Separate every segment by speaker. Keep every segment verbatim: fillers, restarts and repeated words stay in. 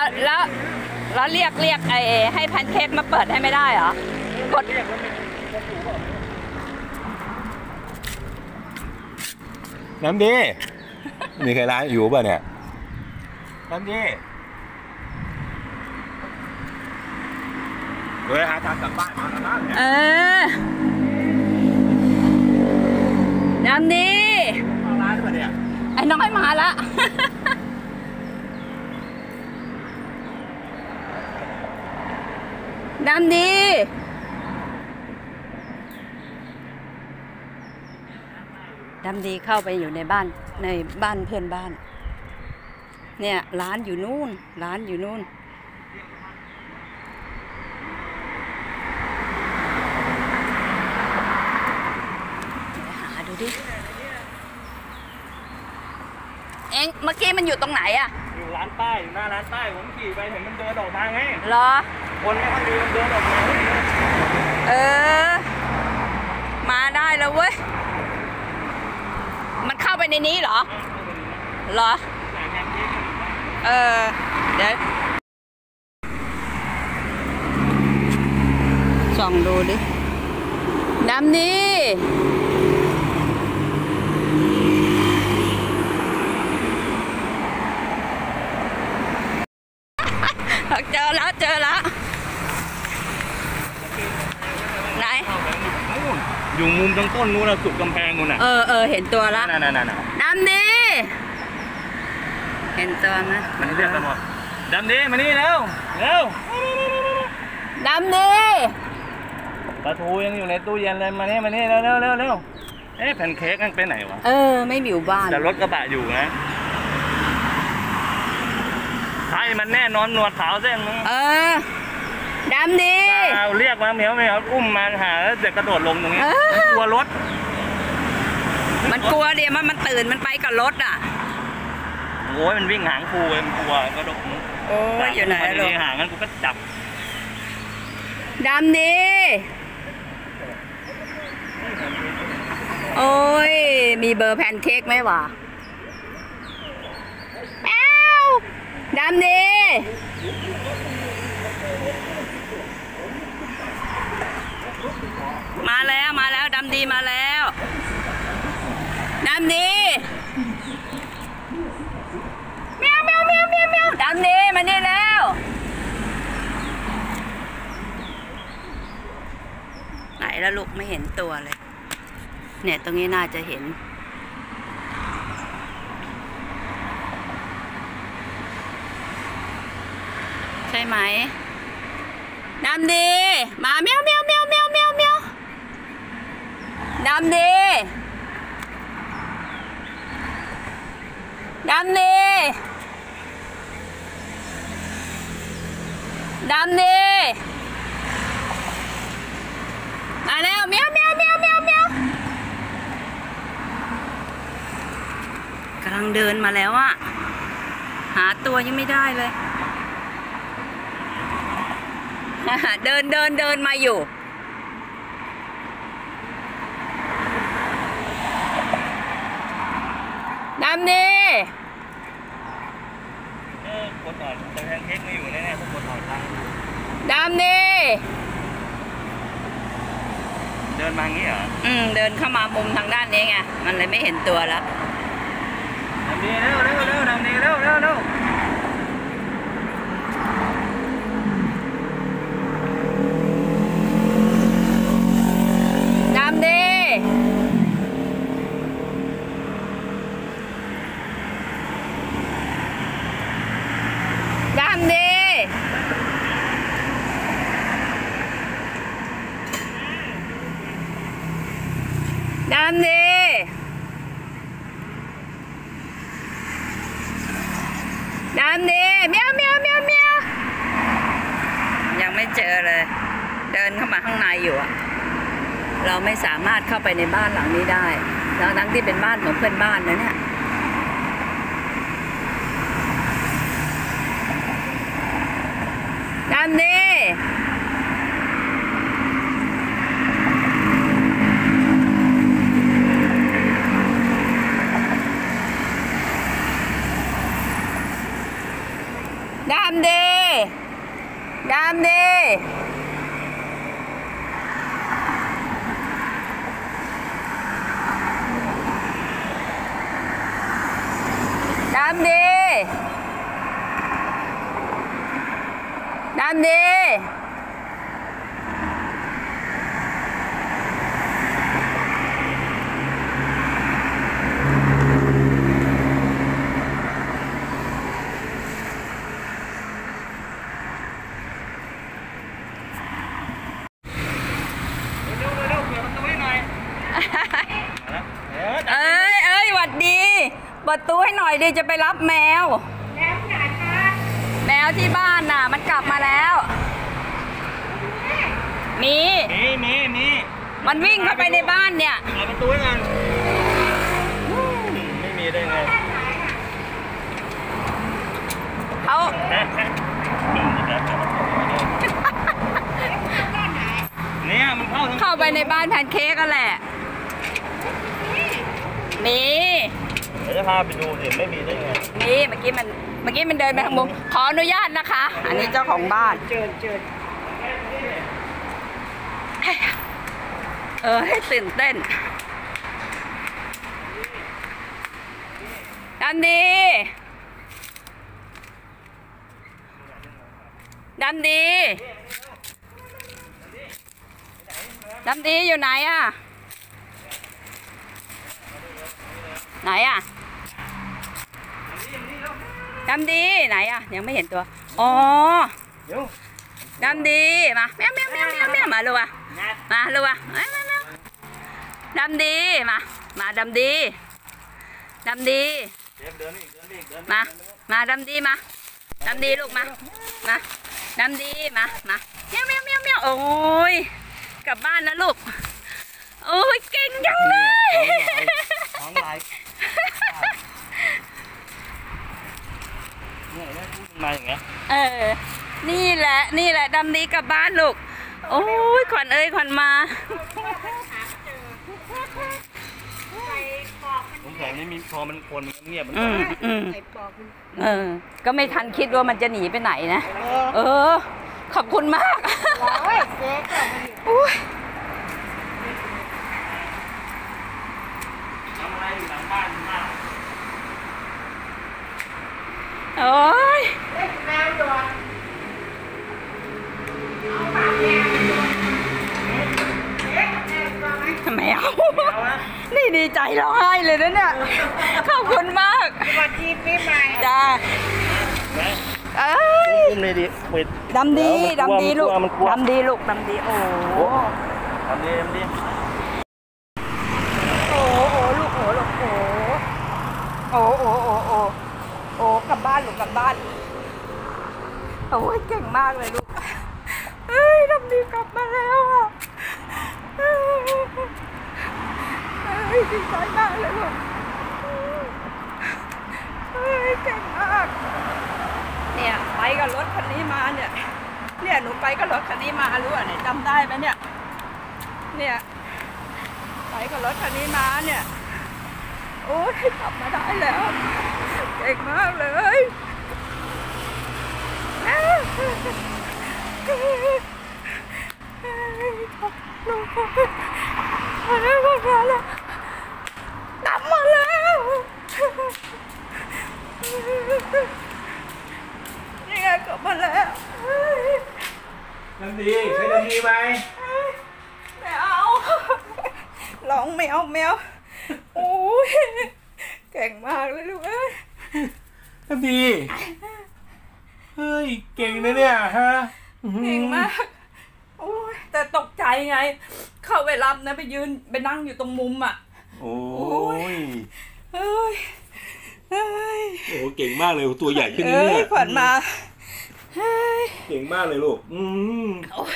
Speaker 1: แล้วแล้วเรียกเรียกไอ้ให้แพนเค้กมาเปิดให้ไม่ได้เหรอกด
Speaker 2: น้ำดีมีใครร้านอยู่ป่ะเนี่ยน้ำดีเฮ้ยหาทางกลับบ้านมาแล้วนะ
Speaker 1: เออน้ำดี
Speaker 2: มาร้านป่ะเนี่ย
Speaker 1: ไอ้น้อยมาละน้ำดีดำดีเข้าไปอยู่ในบ้านในบ้านเพื่อนบ้านเนี่ยร้านอยู่นู่นร้านอยู่นู่นหาดูดิเอ็งเมื่อกี้มันอยู่ตรงไหนอะ
Speaker 2: อยู่ร้านป้ายอยู่หน้าร้านป้ายผมขี่ไปเห็นมันเดินออกมาไง
Speaker 1: เหรอ
Speaker 2: คนไม่ค่อยดีมันเดินออกมา
Speaker 1: เออมาได้แล้วเว้ยมันเข้าไปในนี้เหรอเหรอเออเดี๋ยวส่องดูดิดำดีเจอแล้วเจอแล้วไหน
Speaker 2: อยู่มุมตรงต้นนู้นนะสุดกำแพงนู้นน่ะ
Speaker 1: เออเออเห็นตัวแล้ว
Speaker 2: นั่นนั่นนั่น
Speaker 1: ดำดีเห็นตัวไหม
Speaker 2: มันเรียกกันหมดดำดีมานี่เร็วเร็ว
Speaker 1: ดำดี
Speaker 2: ปลาทูยังอยู่ในตู้เย็นเลยมานี่มานี่เร็วเร็วเร็วเร็วเอ๊ะแพนเค้กมันไปไหนวะ
Speaker 1: เออไม่อยู่บ้าน
Speaker 2: แต่รถกระบะอยู่นะใช่มันแน่นอนหนวดขาวเส้นนึง
Speaker 1: เออดำดี
Speaker 2: เราเรียกมาเหมียวเหมียวอุ้มมาหาแล้วจะกระโดดลงตรงนี้กลัวรถ
Speaker 1: มันกลัวเดี๋ยวมันมันตื่นมันไปกับรถอ่ะ
Speaker 2: โอ้ยมันวิ่งหางคูมันกลัวกระโดด
Speaker 1: โอ้ยอยู่ไหนลูก
Speaker 2: หางงั้นกูก็จับ
Speaker 1: ดำดีโอ้ยมีเบอร์แพนเค้กไหมวะแมวดำดีมาแล้วมาแล้วดำดีมาแล้วดำดีเมียวเมียวเมียวเมียวเมียวดำดีมานี่แล้วไหนแล้วลูกไม่เห็นตัวเลยเนี่ยตรงนี้น่าจะเห็นใช่ไหมดำดีมาเมียวเมียวเมียวเมียวเมียวเมียวดำดีดำดีดำดีมาแล้วเมียวเมียวเมียวเมียวเมียวกำลังเดินมาแล้วอะหาตัวยังไม่ได้เลยเดินเดินเดินมาอยู่ดำดี
Speaker 2: เออกดหน่อยแต่แพนเค้กไม่อยู่แน่ๆต้องกดหน่อยทาง
Speaker 1: ดำดี
Speaker 2: เดินมาอย่างนี้เหรอ
Speaker 1: อืมเดินเข้ามามุมทางด้านนี้ไงมันเลยไม่เห็นตัวแล้ว
Speaker 2: ดำดีเร็วเร็วเร็วดำดีเร็วเร็วเร็ว
Speaker 1: ดำดีดำดีดำดีดำดีเมียวเมียวเมียวเมียวยังไม่เจอเลยเดินเข้ามาข้างในอยู่อะเราไม่สามารถเข้าไปในบ้านหลังนี้ได้แล้วทั้งที่เป็นบ้านของเพื่อนบ้านนะเนี่ยดำดีดดำดีดำดีดำดีดำดีเอ้ยเอ้ยหวัดดีเปิดตู้ให้หน่อยดิจะไปรับแมวแมวไหนคะแมวที่บ้านน่ะมันกลับมาแล้วมี
Speaker 2: มีมีมี
Speaker 1: มันวิ่งเข้าไปในบ้านเนี่ย
Speaker 2: เปิดประตูให้กันไม่มีได้ไง
Speaker 1: เขา
Speaker 2: เนี่ยมันเข้า
Speaker 1: เข้าไปในบ้านแพนเค้กกันแหละมี
Speaker 2: เดี๋ยวจะพาไปดูสิไม่มีได้ไง
Speaker 1: นี่เมื่อกี้มันเมื่อกี้มันเดินไปทางมุมขออนุญาตนะคะ อันนี้เจ้าของบ้านเจิญเจิญเออให้ตื่นเต้นดำดีดำดีดำดีอยู่ไหนอะไหนอะดำดีไหนอะยังไม่เห็นตัวอ๋อดำดีมาแมวแมวแมวแมวแมวมาลูกอะมาลูกอะมามามาดำดีมามาดำดีดำดีมามาดำดีมาดำดีลูกมามาดำดีมามาแมวแมวแมวแมวโอ้ยกลับบ้านนะลูกโอ้ยเก่งจังเลย
Speaker 2: ท้องลายเนี่ยได้พูดมาอย่างเงี้ย
Speaker 1: เออนี่แหละนี่แหละดำดีกลับบ้านลูกโอ้ยขวัญเอ้ยขวัญมา
Speaker 2: ผมแข็งไม่มีพอมันคนมันเงียบมัน
Speaker 1: อืมอืมเออก็ไม่ทันคิดว่ามันจะหนีไปไหนนะเออขอบคุณมากโอ้ยเจ๊ก็โอ้ย
Speaker 2: ทำอะไรอยู่หลังบ้านมาก
Speaker 1: โอ้ยแมวนี่ดีใจร้องไห้เลยนะเนี่ยขอบคุณมาก
Speaker 3: สวัสดีปีใหม่
Speaker 1: จ้าเอ้ยดำดีดำดีลูกดำดีลูกดำดีโอ้
Speaker 2: ดำดีดำดี
Speaker 1: โอ้โอ้ลูกโอ้ลูกโอ้โอ้โอ้โอ้โอ้โอ้กลับบ้านลูกกลับบ้านโอ้ยเก่งมากเลยลูกเฮ้ยดำดีกลับมาแล้วอ่ะเฮ้ยดีใจมากเลยลูกเฮ้ยเก่งมากเนี่ยไปกับรถคันนี้มาเนี่ยเนี่ยหนูไปกับรถคันนี้มารู้อ่ะเนี่ยจำได้ไหมเนี่ยเนี่ยไปกับรถคันนี้มาเนี่ยโอ้ยกลับมาได้แล้วเก่งมากเลยลูกมาแล้วมาแล้วกลับมาแล้วนี่ไงกลับมาแล้ว
Speaker 2: ดำดีใช่ดำดีไหม
Speaker 1: ไม่เอาร้องแมวแมวโอ้ยเก่งมากเลยลูกเอ้ย
Speaker 2: ดำดีเฮ้ยเก่งนะเนี่ยฮะ
Speaker 1: เก่งมากโอ้ยแต่ตกใจไงเข้าไปรับนะไปยืนไปนั่งอยู่ตรงมุมอ่ะ
Speaker 2: โอ้ย
Speaker 1: เฮ้ยเฮ้ย
Speaker 2: โอ้เก่งมากเลยตัวใหญ่ขึ้นเนี่ย
Speaker 1: ขวัญมาเฮ้ย
Speaker 2: เก่งมากเลยลูกอืม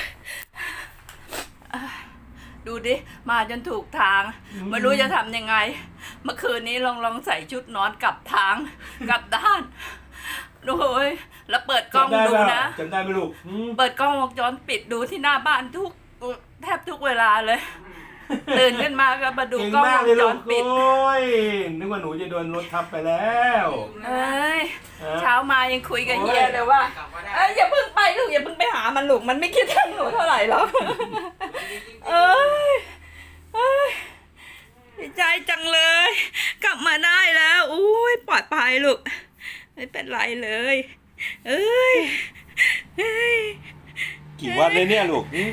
Speaker 1: ดูดิมาจนถูกทางไม่รู้จะทำยังไงเมื่อคืนนี้ลองลองใส่ชุดนอนกลับทางกลับด้านโอ้ยแล้วเปิดกล้องดูนะ
Speaker 2: จำได้ไหมลูก
Speaker 1: เปิดกล้องวงจรปิดดูที่หน้าบ้านทุกแทบทุกเวลาเลยตื่นขึ้นมาก็มาดูกล้องวงจรปิด
Speaker 2: โอ้ยนึกว่าหนูจะโดนรถทับไปแล้ว
Speaker 1: เอ้ยเช้ามายังคุยกับเฮียเลยว่าเอ้ยอย่าเพิ่งไปลูกอย่าเพิ่งไปหามันลูกมันไม่คิดทางหนูเท่าไหร่หรอกเอ้ยเอ้ยดีใจจังเลย กลับมาได้แล้วอุ้ยปลอดภัยลูกไม่เป็นไรเลยเอ้ยเอ้ย
Speaker 3: กี่วันเลยเนี่ยลูกอืม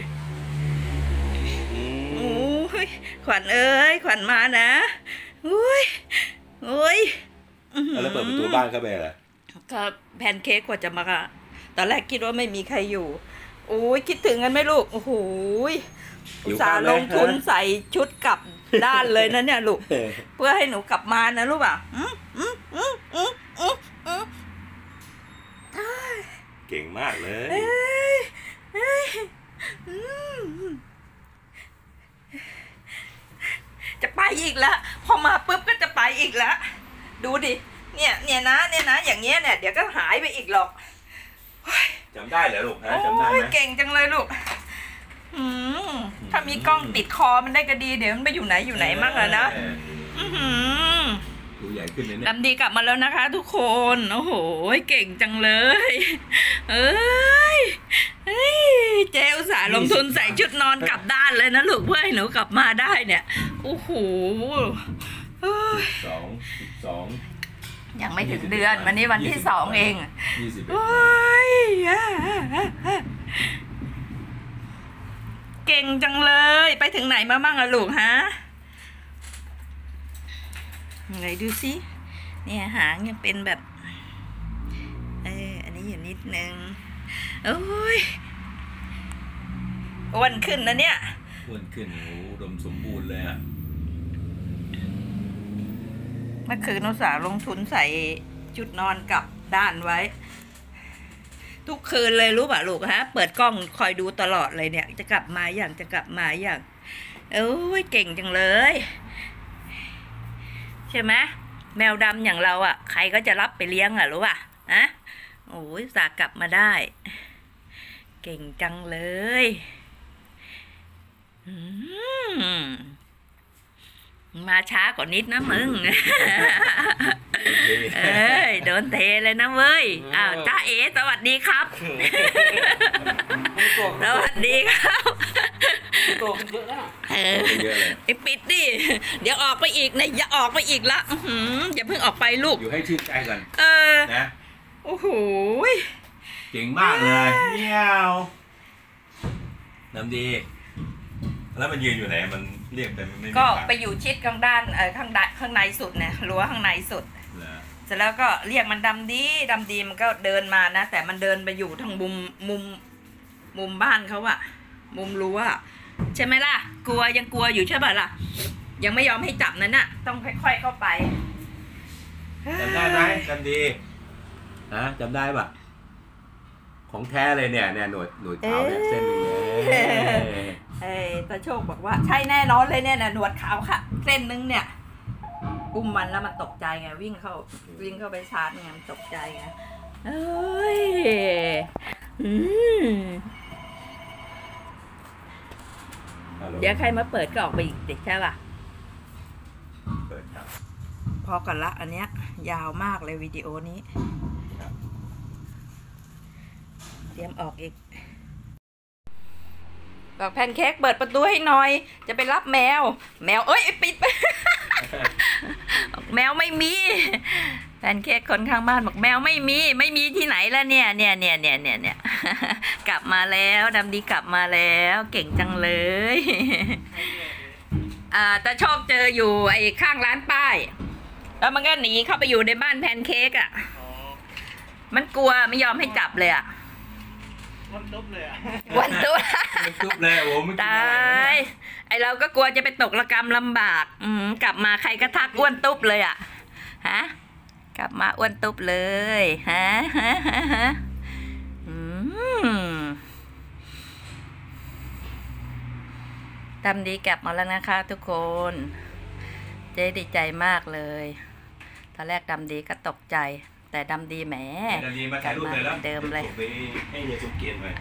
Speaker 1: โอ้ยขวัญเอ้ยขวัญมานะอุ้ยอุ้ย
Speaker 3: แล้วเปิดประตูบ้านเข้าไปเหรอ
Speaker 1: ก็แพนเค้กกว่าจะมาตอนแรกคิดว่าไม่มีใครอยู่โอ้ยคิดถึงกันไหมลูกโอ้โหอุตส่าห์ลงทุนใส่ชุดกลับด้านเลยนะเนี่ยลูกเพื่อให้หนูกลับมานะลูกอ่ะอืมอืมอืมอืมอืมอืม
Speaker 3: เก่งมากเลย
Speaker 1: เอ้ยเอ้ยอืมจะไปอีกแล้วพอมาปุ๊บก็จะไปอีกแล้วดูดิเนี่ยเนี่ยนะเนี่ยนะอย่างเงี้ยเนี่ยเดี๋ยวก็หายไปอีกหรอก
Speaker 3: จำได้เหรอลูกฮะจำได้ไหม
Speaker 1: เก่งจังเลยลูกอืมถ้ามีกล้องติดคอมันได้ก็ดีเดี๋ยวมันไปอยู่ไหนอยู่ไหนมั่งอะนะ
Speaker 3: ดูใหญ่ขึ้นเลยเนี่ย
Speaker 1: ดำดีกลับมาแล้วนะคะ ทุกคนโอ้โหเก่งจังเลยเอ้ยเฮ้ยเจ๊อุตส่าห์ลงทุนใส่ชุดนอนกลับด้านเลยนะลูกเพื่อให้หนูกลับมาได้เนี่ยโอ้โห
Speaker 3: สองสิบสอง
Speaker 1: ยังไม่ถึงเดือนวันนี้วันที่สองเอง
Speaker 3: ยี่สิบเอ็ด
Speaker 1: โอ้ยเก่งจังเลยไปถึงไหนมาบ้างอะลูกฮะไหนดูสิเนี่ยหางยังเป็นแบบเอออันนี้อยู่นิดนึงโอ้ยอ้วนขึ้นนะเนี่ย
Speaker 3: อ้วนขึ้นโอ้อุดมสมบูรณ์เลยอะ
Speaker 1: เมื่อคืนอุตส่าห์ลงทุนใส่ชุดนอนกลับด้านไว้ทุกคืนเลยรู้ป่ะลูกฮะเปิดกล้องคอยดูตลอดเลยเนี่ยจะกลับมาอย่างจะกลับมาอย่างโอ้ยเก่งจังเลยใช่ไหมแมวดำอย่างเราอ่ะใครก็จะรับไปเลี้ยงอ่ะรู้ป่ะอะโอ้ยสากลับมาได้เก่งจังเลยอืมมาช้ากว่านิดนะมึงเอ้ยโดนเทเลยนะเว้ยอ้าวจ้าเอ๋สวัสดีครับสวัสดีครับเออไอปิดดิเดี๋ยวออกไปอีกนะอย่าออกไปอีกละอย่าเพิ่งออกไปลูก
Speaker 3: อยู่ให้ชื่นใจก่อน
Speaker 1: เออ
Speaker 3: นะ
Speaker 1: โอ้โห
Speaker 3: เก่งมากเลยเงี้ยวน้ำดีแล้วมันยืนอยู่ไหนมันเรียกแต่ไม่
Speaker 1: ก็ไปอยู่ชิดข้างด้านเออข้างด้านข้างในสุดเนี่ยรั้วข้างในสุดเสร็จแล้วก็เรียกมันดำดีดำดีมันก็เดินมานะแต่มันเดินไปอยู่ทางมุมมุมมุมบ้านเขาอะมุมรั้วใช่ไหมล่ะกลัวยังกลัวอยู่ใช่ป่ะล่ะยังไม่ยอมให้จับนั่นน่ะต้องค่อยๆเข้าไป
Speaker 3: จำได้ไหมดำดีฮะจำได้ป่ะของแท้เลยเนี่ยเนี่ยหนวดหนวดขาวเนี่ยเส้นนึงเนี่ย
Speaker 1: เอ้ตาโชคบอกว่าใช่แน่นอนเลยเนี่ยหนวดขาวค่ะเส้นนึงเนี่ยอุ้มมันแล้วมันตกใจไงวิ่งเข้าวิ่งเข้าไปชาร์จไงมันตกใจไงเอ้ยอืมเดี๋ยวใครมาเปิดก็ออกไปอีกเด็กใช่ป่ะ
Speaker 3: เปิดครับ
Speaker 1: พอกันละอันเนี้ยยาวมากเลยวิดีโอนี้เตรียมออกอีกบอกแพนเค้กเปิดประตูให้หน่อยจะไปรับแมวแมวเอ้ยปิดไป แมวไม่มีแพนเค้กคนข้างบ้านบอกแมวไม่มีไม่มีที่ไหนแล้วเนี่ยเนี่ยเนี่ยเนี่ยเนี่ยเนี่ยกลับมาแล้วดำดีกลับมาแล้วเก่งจังเลยอ่าแต่ชอบเจออยู่ไอ้ข้างร้านป้ายแล้วมันก็หนีเข้าไปอยู่ในบ้านแพนเค้กอ่ะมันกลัวไม่ยอมให้จับเลยอ่ะ
Speaker 2: วันตุ๊บเลยอ่ะ
Speaker 1: วันตุ๊บ
Speaker 3: วันตุ๊บเลยโอ้ไม่
Speaker 1: ตายไอเราก็กลัวจะไปตกระกรรมลำบากอืมกลับมาใครก็ทักอ้วนตุ๊บเลยอ่ะฮะกลับมาอ้วนตุ๊บเลยฮะฮะฮะฮะอืมทำดีกลับมาแล้วนะคะทุกคนเจ๊ดีใจมากเลยตอนแรกดำดีก็ตกใจแต่ดำดีแหม
Speaker 3: ดำดีมาถ่ายรูปเลยแล้ว
Speaker 1: เดิมเลย
Speaker 3: ไปให้ยายสมเกียรติหน่อย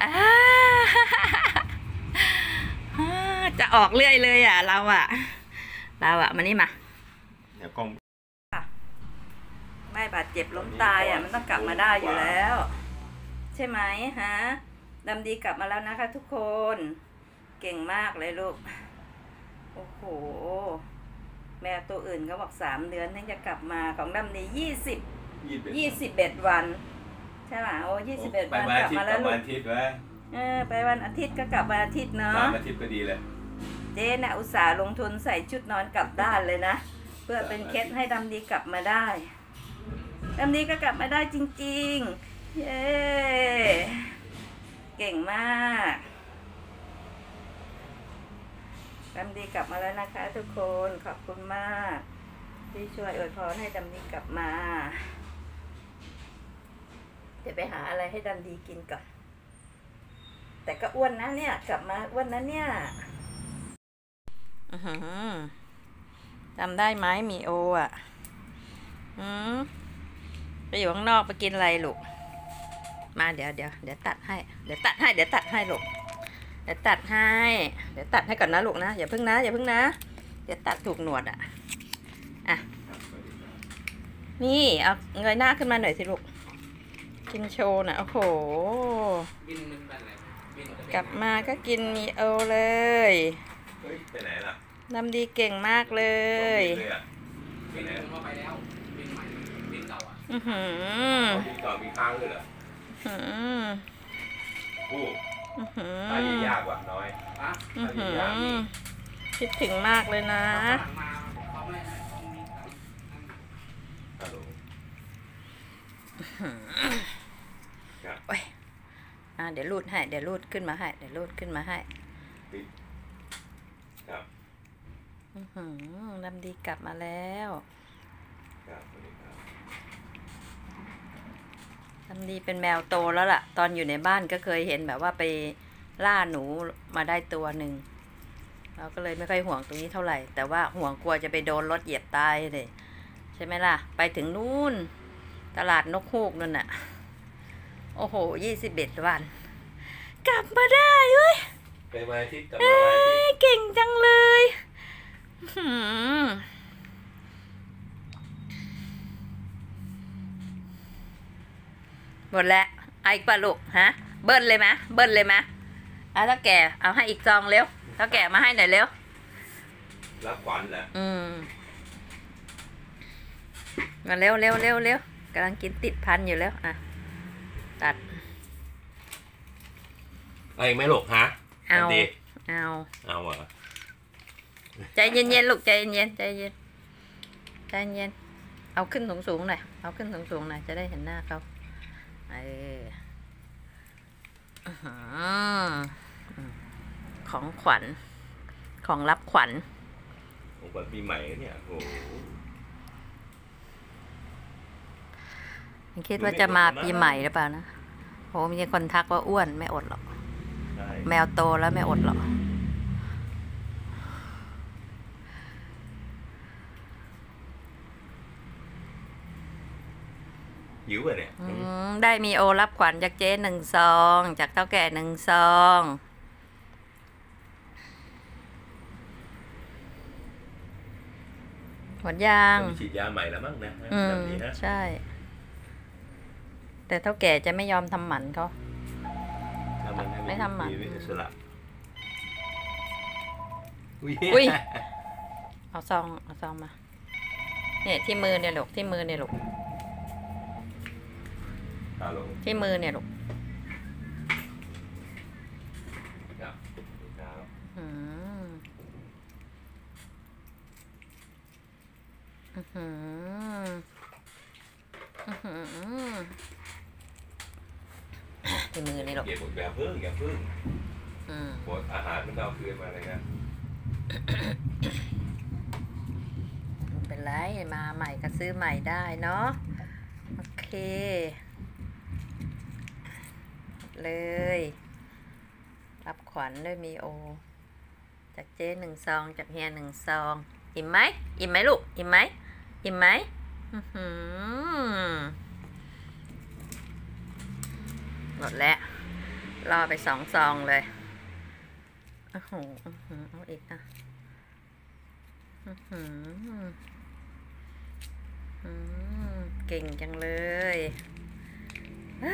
Speaker 1: จะออกเรื่อยเลยอ่ะเราอ่ะเราอ่ะมานี่มา
Speaker 3: เดี๋ยวกล้อง
Speaker 1: แมไม่บาดเจ็บล้มตายอ่ะมันต้องกลับมาได้อยู่แล้ว ใช่ไหมฮะดำดีกลับมาแล้วนะคะทุกคนเก่งมากเลยลูกโอ้โหแมวตัวอื่นก็บอกสามเดือนถึงจะกลับมาของดำดียี่สิบยี่สิบเอ็ดวันใช่ไหมโอ้ยี่สิบเอ็ดวันกลับมาแล้วลูก
Speaker 3: อาทิตย์ไว้
Speaker 1: เออไปวันอาทิตย์ก็กลับวันอาทิตย์เนาะ
Speaker 3: สามอาทิตย์ก็ดีเลย
Speaker 1: เจ๊น่ะอุตส่าห์ลงทุนใส่ชุดนอนกลับด้านเลยนะเพื่อเป็นเคล็ดให้ดำดีกลับมาได้ดำดีก็กลับมาได้จริงๆเย้เก่งมากดำดีกลับมาแล้วนะคะทุกคนขอบคุณมากที่ช่วยอวยพรให้ดำดีกลับมาเดี๋ยวไปหาอะไรให้ดำดีกินก่อนแต่ก็อ้วนนะเนี่ยกลับมาอ้วนนะเนี่ยจำได้ไหมมีโออ่ะอืมไปอยู่ข้างนอกไปกินอะไรลูกมาเดี๋ยวเดี๋ยวเดี๋ยวตัดให้เดี๋ยวตัดให้เดี๋ยวตัดให้ลูกเดี๋ยวตัดให้เดี๋ยวตัดให้ก่อนนะลูกนะอย่าเพิ่งนะอย่าเพิ่งนะเดี๋ยวตัดถูกหนวดอ่ะอ่ะนี่เอาเงยหน้าขึ้นมาหน่อยสิลูกกินโชว์น่ะโอ้โหกลับมาก็กินมีโอเลย
Speaker 3: เฮ้ยไปไหนล่ะ
Speaker 1: ดำดีเก่งมากเลย
Speaker 3: ไปไหน
Speaker 2: ไปแล้วบินใหม่บินเก่าอ่ะ
Speaker 1: อือหือ
Speaker 3: มีต่อมีค้างเลยเหรอ
Speaker 1: อือ
Speaker 3: อู้
Speaker 1: อือหือ
Speaker 3: ตายยากว่ะน้อย
Speaker 2: อ่ะ
Speaker 1: อือหือคิดถึงมากเลยนะ
Speaker 2: มาเขาไม่เขามี
Speaker 3: ฮัลโหล
Speaker 1: โอ้ยอ่ะเดี๋ยวรูดให้เดี๋ยวรูดขึ้นมาให้เดี๋ยวรูดขึ้นมาให้
Speaker 3: ครับ
Speaker 1: อือหือดำดีกลับมาแล้ว
Speaker 3: ครับสวัสดีครับ
Speaker 1: ดำดีเป็นแมวโตแล้วล่ะ ตอนอยู่ในบ้านก็เคยเห็นแบบว่าไปล่าหนูมาได้ตัวหนึ่งเราก็เลยไม่ค่อยห่วงตรงนี้เท่าไหร่ แต่ว่าห่วงกลัวจะไปโดนรถเหยียบตายเลยใช่ไหมล่ะไปถึงนู่นตลาดนกฮูกนั่นน่ะโอ้โหยี่สิบเอ็ดวัน กลับมาได้เว้ย
Speaker 3: ไปวันอาทิตย์กลับ
Speaker 1: เอ้
Speaker 3: มาวันอาทิตย์
Speaker 1: ยเก่งจังเลยหืมหมดแล้วเอาอีกป่ะลูกฮะเบิ้ลเลยไหมเบิ้ลเลยไหมเอาถ้าแก่เอาให้อีกซองเร็วถ้าแก่มาให้หน่อยเร็ว
Speaker 3: รับขวัญเหรอ
Speaker 1: อืมมาเร็วเร็วเร็วเร็วกำลังกินติดพันอยู่แล้วอ่ะตัด
Speaker 3: เอาอีกไหมลูกฮะ
Speaker 1: เอา
Speaker 3: ดี
Speaker 1: เอา
Speaker 3: เอาเหรอ
Speaker 1: ใจเย็นเย็นๆลูกใจเย็นใจเย็นใจเย็นเอาขึ้นสูงสูงหน่อยเอาขึ้นสูงสูงหน่อยจะได้เห็นหน้าเขาเอออื้อหือของขวัญของรับขวัญ
Speaker 3: ของขวัญปีใหม่เนี่ยโอ้โห
Speaker 1: คิดว่าจะมาปีใหม่หรือเปล่านะโหมีคนทักว่าอ้วนไม่อดหรอก
Speaker 3: ใช่
Speaker 1: แมวโตแล้วไม่อดหรอก
Speaker 3: หิวอ่ะเนี่ย
Speaker 1: อืมได้มีโอรับขวัญจากเจ๊หนึ่งซองจากเท่าแก่หนึ่งซองหมดยาง
Speaker 3: ต้องฉีดยาใหม่แล้วมั้งนะ
Speaker 1: อืม
Speaker 3: แบบนี้นะ
Speaker 1: ใช่ แต่เท่าแก่จะไม่ยอมทำหมันเขา
Speaker 3: ถ้ามันให้
Speaker 1: ไม่ทำหมัน
Speaker 3: มีอิสระอุ้ย
Speaker 1: อุ้ย เอาซองเอาซองมาเนี่ยที่มือเนี่ยลูกที่มือเนี่ยลูก
Speaker 3: ฮัลโหล
Speaker 1: ที่มือเนี่ยลูก
Speaker 3: ครับครับ
Speaker 1: อืมอื้อหืออื้อหือที่มือนี่ลูก
Speaker 3: เก็บหมดแบบเพิ่งอย่าเพิ่ง
Speaker 1: อืม
Speaker 3: หมดอาหารมันก็เอาคืนมาเลยนะ
Speaker 1: ไม่เป็นไรมาใหม่ก็ซื้อใหม่ได้เนาะโอเค เลย รับขวัญด้วยมีโอ จากเจ๊หนึ่งซองจากเฮียหนึ่งซองอิ่มไหมอิ่มไหมลูกอิ่มไหมอิ่มไหมอื้อหือหมดแล้วรอไปสองซองเลยโอ้โหอื้อหือเอาอีกอ่ะอื้อหืออืมเก่งจังเลยอ่า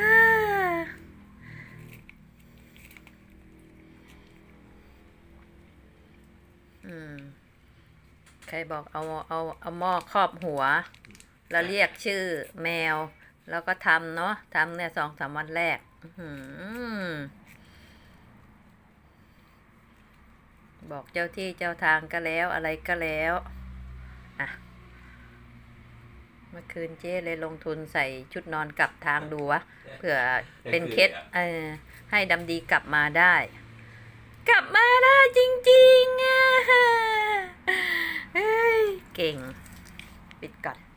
Speaker 1: อืมใครบอกเอาเอาเอาหม้อครอบหัว แล้วเรียกชื่อแมว แล้วก็ทำเนาะทำเนี่ยสองสามวันแรก อื้อหือบอกเจ้าที่เจ้าทางก็แล้วอะไรก็แล้วอ่ะเมื่อคืนเจ๊เลยลงทุนใส่ชุดนอนกลับทางดูวะเผื่อเป็นเคล็ดเออให้ดำดีกลับมาได้ กลับมาได้จริงๆอ่ะเฮ้ยเก่ง ปิดก่อน